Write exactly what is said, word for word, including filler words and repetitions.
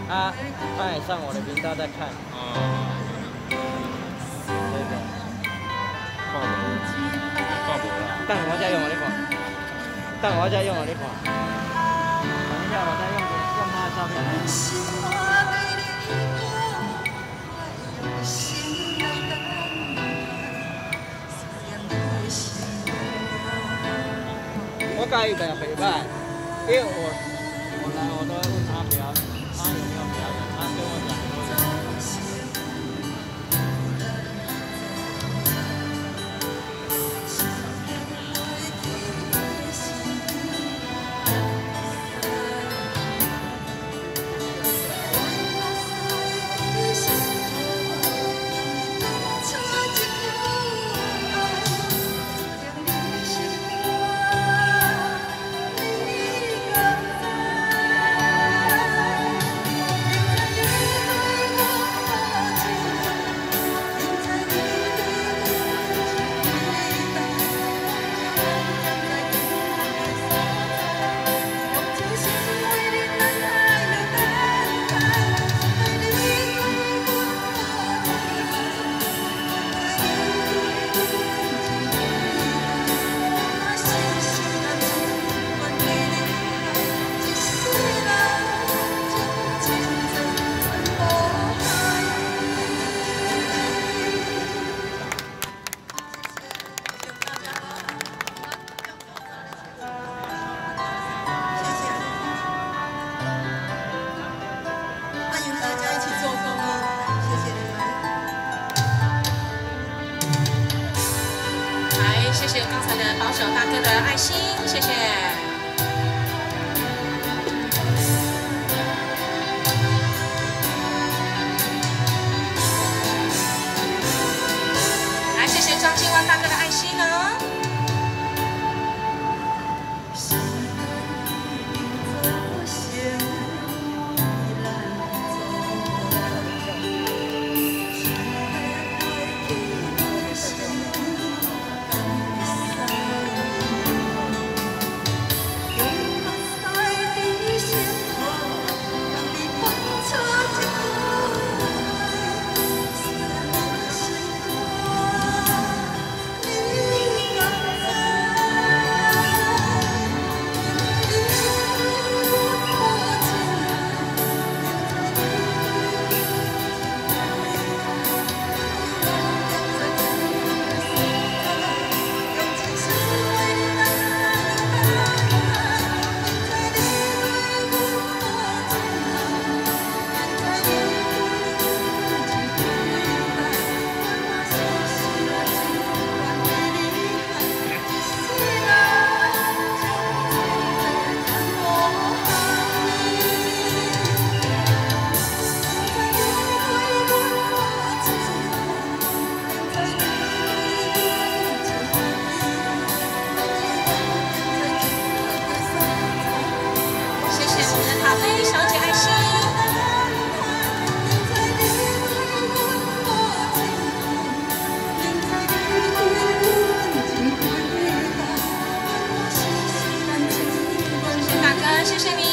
啊，他也上我的频道在看。 哦。 对的。 看无，看无啦。 等我再用我的看，等我再用我的看。等一下，我再用用他的照片来看。我介意的陪伴，因为我我来我都会问他表，他有没有表演，他跟我讲都有。 谢谢刚才的保守大哥的爱心，谢谢。来，谢谢张金万大哥的爱心哦。谢谢你。